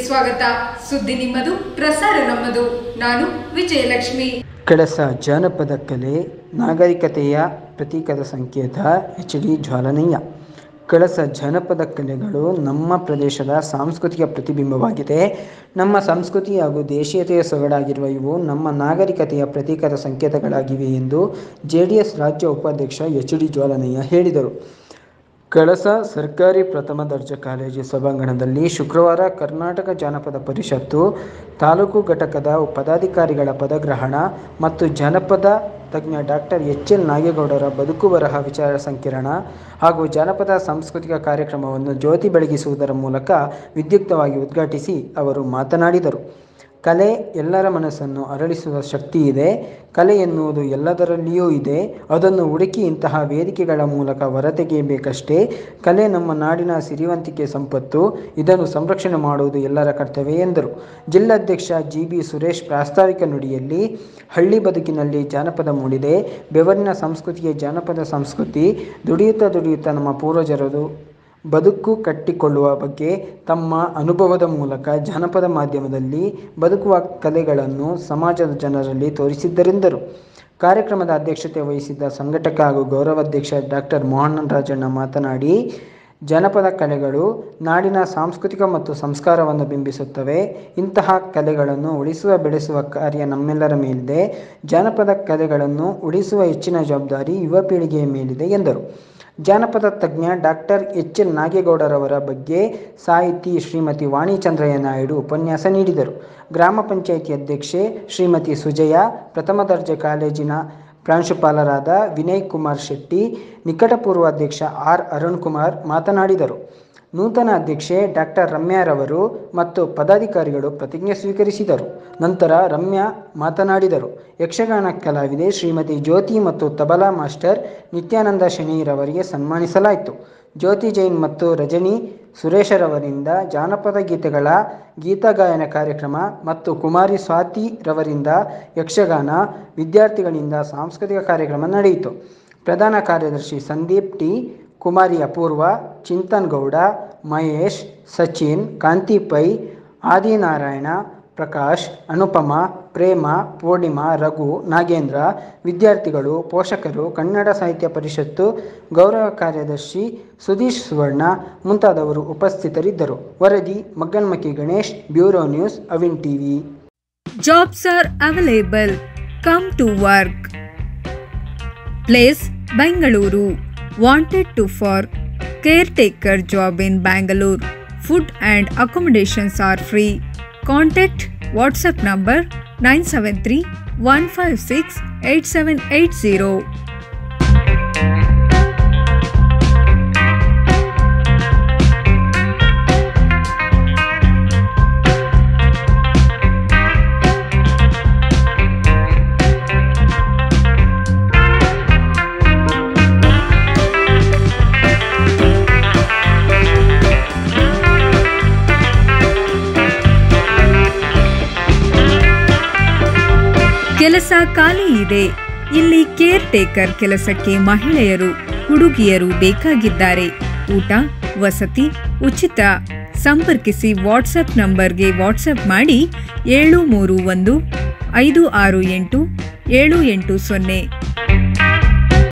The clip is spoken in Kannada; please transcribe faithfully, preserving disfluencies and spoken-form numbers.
ಸ್ವಾಗತ. ಸುದ್ದಿ ನಿಮ್ಮದು, ಪ್ರಸಾರ ನಮ್ಮದು. ನಾನು ವಿಜಯಲಕ್ಷ್ಮಿ. ಕಳಸ ಜಾನಪದ ಕಲೆ ನಾಗರಿಕತೆಯ ಪ್ರತೀಕದ ಸಂಕೇತ ಎಚ್ ಡಿ ಜ್ವಾಲನಯ್ಯ. ಕಳಸ ಜಾನಪದ ಕಲೆಗಳು ನಮ್ಮ ಪ್ರದೇಶದ ಸಾಂಸ್ಕೃತಿಕ ಪ್ರತಿಬಿಂಬವಾಗಿದೆ. ನಮ್ಮ ಸಂಸ್ಕೃತಿ ಹಾಗೂ ದೇಶೀಯತೆಯ ಸೊಗಡಾಗಿರುವ ಇವು ನಮ್ಮ ನಾಗರಿಕತೆಯ ಪ್ರತೀಕದ ಸಂಕೇತಗಳಾಗಿವೆ ಎಂದು ಜೆ ಡಿ ಎಸ್ ರಾಜ್ಯ ಉಪಾಧ್ಯಕ್ಷ ಎಚ್ ಡಿ ಜ್ವಾಲನಯ್ಯ ಹೇಳಿದರು. ಕಳಸ ಸರ್ಕಾರಿ ಪ್ರಥಮ ದರ್ಜೆ ಕಾಲೇಜು ಸಭಾಂಗಣದಲ್ಲಿ ಶುಕ್ರವಾರ ಕರ್ನಾಟಕ ಜಾನಪದ ಪರಿಷತ್ತು ತಾಲೂಕು ಘಟಕದ ಪದಾಧಿಕಾರಿಗಳ ಪದಗ್ರಹಣ ಮತ್ತು ಜಾನಪದ ತಜ್ಞ ಡಾಕ್ಟರ್ ಎಚ್ ಎಲ್ ನಾಗೇಗೌಡರ ಬದುಕು ಬರಹ ವಿಚಾರ ಸಂಕಿರಣ ಹಾಗೂ ಜಾನಪದ ಸಾಂಸ್ಕೃತಿಕ ಕಾರ್ಯಕ್ರಮವನ್ನು ಜ್ಯೋತಿ ಬೆಳಗಿಸುವುದರ ಮೂಲಕ ವಿದ್ಯುಕ್ತವಾಗಿ ಉದ್ಘಾಟಿಸಿ ಅವರು ಮಾತನಾಡಿದರು. ಕಲೆ ಎಲ್ಲರ ಮನಸ್ಸನ್ನು ಅರಳಿಸುವ ಶಕ್ತಿ ಇದೆ. ಕಲೆ ಎನ್ನುವುದು ಎಲ್ಲದರಲ್ಲಿಯೂ ಇದೆ. ಅದನ್ನು ಹುಡುಕಿ ಇಂತಹ ವೇದಿಕೆಗಳ ಮೂಲಕ ಹೊರತೆಗೆಯಬೇಕಷ್ಟೇ. ಕಲೆ ನಮ್ಮ ನಾಡಿನ ಸಿರಿವಂತಿಕೆ ಸಂಪತ್ತು. ಇದನ್ನು ಸಂರಕ್ಷಣೆ ಮಾಡುವುದು ಎಲ್ಲರ ಕರ್ತವ್ಯ ಎಂದರು. ಜಿಲ್ಲಾಧ್ಯಕ್ಷ ಜಿ ಬಿ ಸುರೇಶ್ ಪ್ರಾಸ್ತಾವಿಕ ನುಡಿಯಲ್ಲಿ ಹಳ್ಳಿ ಬದುಕಿನಲ್ಲಿ ಜಾನಪದ ಮೂಡಿದೆ. ಬೆವರಿನ ಸಂಸ್ಕೃತಿಗೆ ಜಾನಪದ ಸಂಸ್ಕೃತಿ. ದುಡಿಯುತ್ತಾ ದುಡಿಯುತ್ತಾ ನಮ್ಮ ಪೂರ್ವಜರದು ಬದುಕು ಕಟ್ಟಿಕೊಳ್ಳುವ ಬಗ್ಗೆ ತಮ್ಮ ಅನುಭವದ ಮೂಲಕ ಜಾನಪದ ಮಾಧ್ಯಮದಲ್ಲಿ ಬದುಕುವ ಕಲೆಗಳನ್ನು ಸಮಾಜದ ಜನರಲ್ಲಿ ತೋರಿಸಿದ್ದರೆಂದರು. ಕಾರ್ಯಕ್ರಮದ ಅಧ್ಯಕ್ಷತೆ ವಹಿಸಿದ್ದ ಸಂಘಟಕ ಹಾಗೂ ಗೌರವಾಧ್ಯಕ್ಷ ಡಾಕ್ಟರ್ ಮೋಹನ್ ರಾಜಣ್ಣ ಮಾತನಾಡಿ, ಜಾನಪದ ಕಲೆಗಳು ನಾಡಿನ ಸಾಂಸ್ಕೃತಿಕ ಮತ್ತು ಸಂಸ್ಕಾರವನ್ನು ಬಿಂಬಿಸುತ್ತವೆ. ಇಂತಹ ಕಲೆಗಳನ್ನು ಉಳಿಸುವ ಬೆಳೆಸುವ ಕಾರ್ಯ ನಮ್ಮೆಲ್ಲರ ಮೇಲಿದೆ. ಜಾನಪದ ಕಲೆಗಳನ್ನು ಉಳಿಸುವ ಹೆಚ್ಚಿನ ಜವಾಬ್ದಾರಿ ಯುವ ಪೀಳಿಗೆಯ ಮೇಲಿದೆ ಎಂದರು. ಜಾನಪದ ತಜ್ಞ ಡಾಕ್ಟರ್ ಎಚ್ ಎಲ್ ನಾಗೇಗೌಡರವರ ಬಗ್ಗೆ ಸಾಹಿತಿ ಶ್ರೀಮತಿ ವಾಣಿ ಚಂದ್ರಯ್ಯ ನಾಯ್ಡು ಉಪನ್ಯಾಸ ನೀಡಿದರು. ಗ್ರಾಮ ಪಂಚಾಯಿತಿ ಅಧ್ಯಕ್ಷೆ ಶ್ರೀಮತಿ ಸುಜಯ, ಪ್ರಥಮ ದರ್ಜೆ ಕಾಲೇಜಿನ ಪ್ರಾಂಶುಪಾಲರಾದ ವಿನಯ್ ಕುಮಾರ್ ಶೆಟ್ಟಿ, ನಿಕಟಪೂರ್ವ ಅಧ್ಯಕ್ಷ ಆರ್ ಅರುಣ್ ಕುಮಾರ್ ಮಾತನಾಡಿದರು. ನೂತನ ಅಧ್ಯಕ್ಷೆ ಡಾಕ್ಟರ್ ರಮ್ಯಾರವರು ಮತ್ತು ಪದಾಧಿಕಾರಿಗಳು ಪ್ರತಿಜ್ಞೆ ಸ್ವೀಕರಿಸಿದರು. ನಂತರ ರಮ್ಯಾ ಮಾತನಾಡಿದರು. ಯಕ್ಷಗಾನ ಕಲಾವಿದೆ ಶ್ರೀಮತಿ ಜ್ಯೋತಿ ಮತ್ತು ತಬಲಾ ಮಾಸ್ಟರ್ ನಿತ್ಯಾನಂದ ಶೆಣೈರವರಿಗೆ ಸನ್ಮಾನಿಸಲಾಯಿತು. ಜ್ಯೋತಿ ಜೈನ್ ಮತ್ತು ರಜನಿ ಸುರೇಶರವರಿಂದ ಜಾನಪದ ಗೀತೆಗಳ ಗೀತಗಾಯನ ಕಾರ್ಯಕ್ರಮ ಮತ್ತು ಕುಮಾರಿ ಸ್ವಾತಿ ರವರಿಂದ ಯಕ್ಷಗಾನ, ವಿದ್ಯಾರ್ಥಿಗಳಿಂದ ಸಾಂಸ್ಕೃತಿಕ ಕಾರ್ಯಕ್ರಮ ನಡೆಯಿತು. ಪ್ರಧಾನ ಕಾರ್ಯದರ್ಶಿ ಸಂದೀಪ್ ಟಿ, ಕುಮಾರಿ ಅಪೂರ್ವ, ಚಿಂತನ್ ಗೌಡ, ಮಹೇಶ್, ಸಚಿನ್, ಕಾಂತಿ ಪೈ, ಆದಿನಾರಾಯಣ, ಪ್ರಕಾಶ್, ಅನುಪಮ, ಪ್ರೇಮ, ಪೂರ್ಣಿಮಾ, ರಘು, ನಾಗೇಂದ್ರ, ವಿದ್ಯಾರ್ಥಿಗಳು, ಪೋಷಕರು, ಕನ್ನಡ ಸಾಹಿತ್ಯ ಪರಿಷತ್ತು ಗೌರವ ಕಾರ್ಯದರ್ಶಿ ಸುಧೀಶ್ ಸುವರ್ಣ ಮುಂತಾದವರು ಉಪಸ್ಥಿತರಿದ್ದರು. ವರದಿ Magganmakki Ganesh, bureau news, Avin TV. Jobs are available. Come to work. Place Bangalore. Wanted to for caretaker job in Bangalore. Food and accommodations are free. Contact WhatsApp number nine seven three one five six eight seven eight zero. ಕೆಲಸ ಖಾಲಿ ಇದೆ. ಇಲ್ಲಿ ಕೇರ್ ಟೇಕರ್ ಕೆಲಸಕ್ಕೆ ಮಹಿಳೆಯರು, ಹುಡುಗಿಯರು ಬೇಕಾಗಿದ್ದಾರೆ. ಊಟ, ವಸತಿ ಉಚಿತ. ಸಂಪರ್ಕಿಸಿ ವಾಟ್ಸಪ್ ನಂಬರ್ಗೆ ವಾಟ್ಸಪ್ ಮಾಡಿ ಏಳು ಮೂರು ಒಂದು ಐದು ಆರು ಎಂಟು ಏಳು ಎಂಟು ಸೊನ್ನೆ.